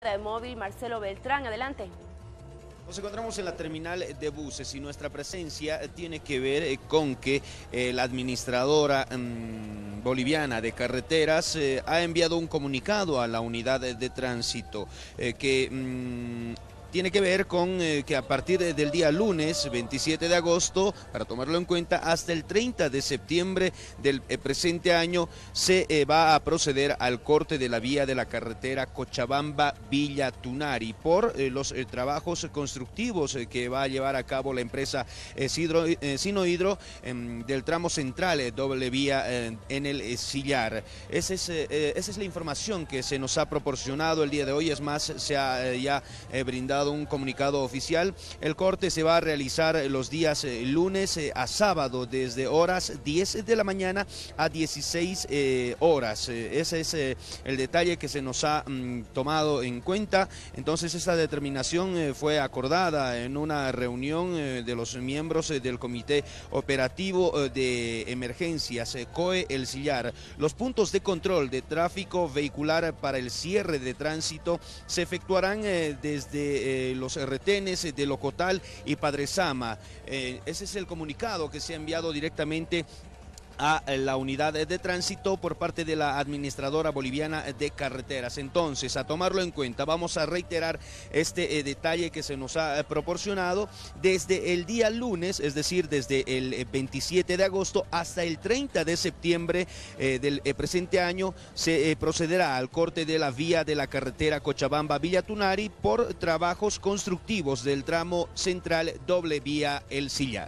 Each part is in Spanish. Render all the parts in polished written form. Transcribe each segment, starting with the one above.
de móvil Marcelo Beltrán. Adelante. Nos encontramos en la terminal de buses y nuestra presencia tiene que ver con que la administradora boliviana de carreteras ha enviado un comunicado a la unidad de tránsito que tiene que ver con que a partir del día lunes 27 de agosto, para tomarlo en cuenta, hasta el 30 de septiembre del presente año se va a proceder al corte de la vía de la carretera Cochabamba-Villa Tunari por los trabajos constructivos que va a llevar a cabo la empresa Sinohydro del tramo central doble vía en el Sillar. Esa es la información que se nos ha proporcionado el día de hoy. Es más, se ha ya brindado un comunicado oficial. El corte se va a realizar los días lunes a sábado desde horas 10 de la mañana a 16 horas. Ese es el detalle que se nos ha tomado en cuenta. Entonces esta determinación fue acordada en una reunión de los miembros del Comité Operativo de Emergencias COE El Sillar. Los puntos de control de tráfico vehicular para el cierre de tránsito se efectuarán desde los retenes de Locotal y Padre Sama. Ese es el comunicado que se ha enviado directamente a la unidad de tránsito por parte de la administradora boliviana de carreteras. Entonces, a tomarlo en cuenta, vamos a reiterar este detalle que se nos ha proporcionado desde el día lunes, es decir, desde el 27 de agosto hasta el 30 de septiembre del presente año, se procederá al corte de la vía de la carretera Cochabamba-Villa Tunari por trabajos constructivos del tramo central doble vía El Sillar.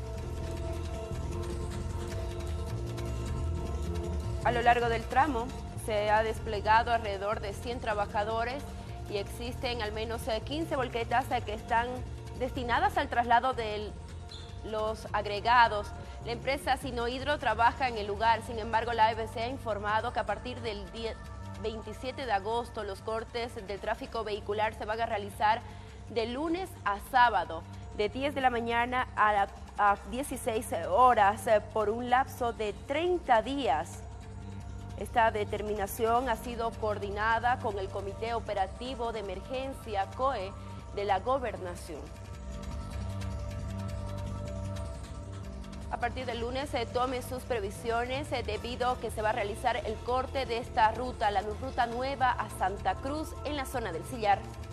A lo largo del tramo se ha desplegado alrededor de 100 trabajadores y existen al menos 15 volquetas que están destinadas al traslado de los agregados. La empresa Sinohydro trabaja en el lugar. Sin embargo, la ABC ha informado que a partir del día 27 de agosto los cortes del tráfico vehicular se van a realizar de lunes a sábado, de 10 de la mañana a 16 horas por un lapso de 30 días. Esta determinación ha sido coordinada con el Comité Operativo de Emergencia COE de la Gobernación. A partir del lunes tome sus previsiones debido a que se va a realizar el corte de esta ruta, la ruta nueva a Santa Cruz en la zona del Sillar.